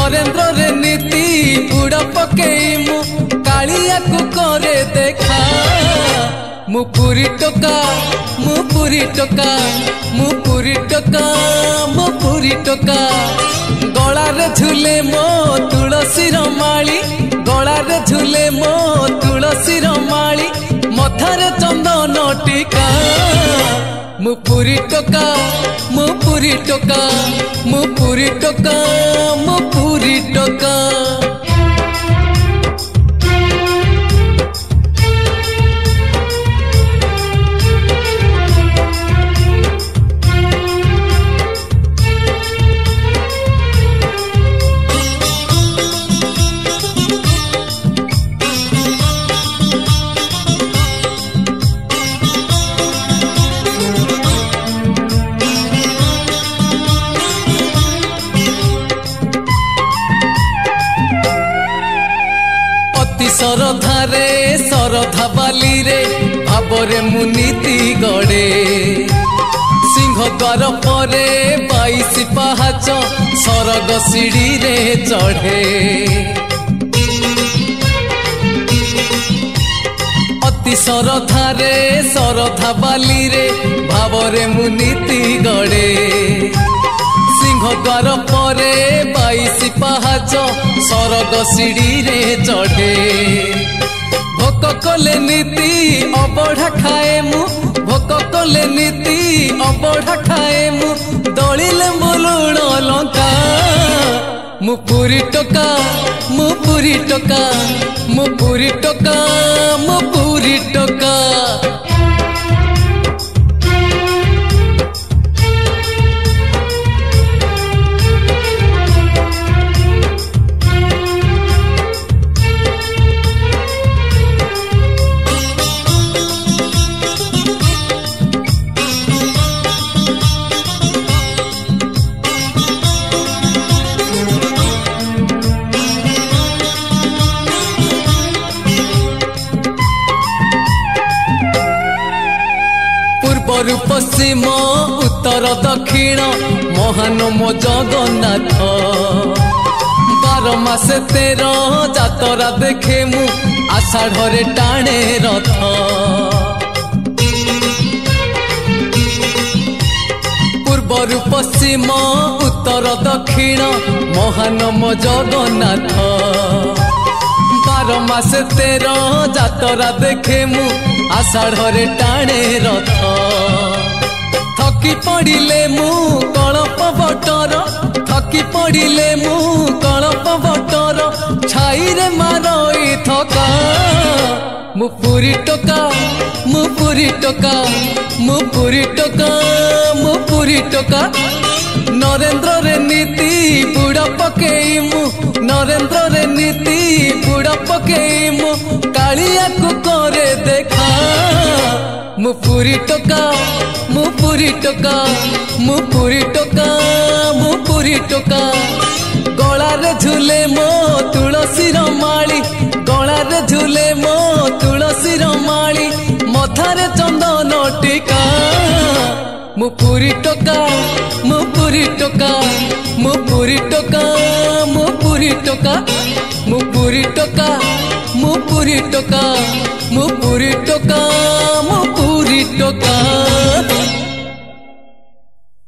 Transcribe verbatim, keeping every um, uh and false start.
नरेंद्र रे नीति बुड़ पकई मु कालिया को करे देखा मु पूरी टोका मु पूरी टोका मु पूरी टोका मु पूरी टोका गला रे झूले मो तुलसी माली गला रे झूले मो तुलसी माली मथारे चंदन टीका मु पूरी टोका मु पूरी टोका मु पूरी टोका मु पूरी टोका सरधा रे सरधा बाली रे भावरे मुनीति गड़े सिंह द्वार परे बाईस पहाच सरग सीढ़ी रे चढ़े अति सरधा रे सरधा बाली रे भावरे मुनीति गड़े सिंह द्वार परे बाईस पहाच सरग सीढ़ी रे चढ़े भोक कले नीति अबढ़ा खाए मु भोक कले नीति अबढ़ा खाए मु दलिले लुण लंका मु पूरी टोका मु पूरी टोका मु पूरी टोका मु पूरी टोका पूर्व पश्चिम उत्तर दक्षिण महान मो जगन्नाथ बार मासे तेर जातरा देखे मु आषाढ़ टाणे रथ पूर्व पश्चिम उत्तर दक्षिण महान मो जगन्नाथ बार मासे तेर जातरा देखे मु आषाढ़ टाणे रथ थकी पड़िले मु कलप बटर थकी पड़िले मु कलप बटर छाई रे मारई थका मु पूरी टोका मु पूरी टोका मु पूरी टोका मु पूरी टोका नरेंद्र रे नीति बुड़ पकई मु नरेंद्र रे नीति बुड़ पकई मु कालिया को करे देखा मु पूरी टोका मु पूरी टोका मु पूरी टोका मु पूरी टोका गला रे झूले मो तुलसी माली गला रे झूले मो तुलसी माली मथारे चंदन टीका मु पूरी टोका मु पूरी टोका मु पूरी टोका मु पूरी टोका मु पूरी टोका मु पूरी टोका मु पूरी टोका मु पूरी टोका।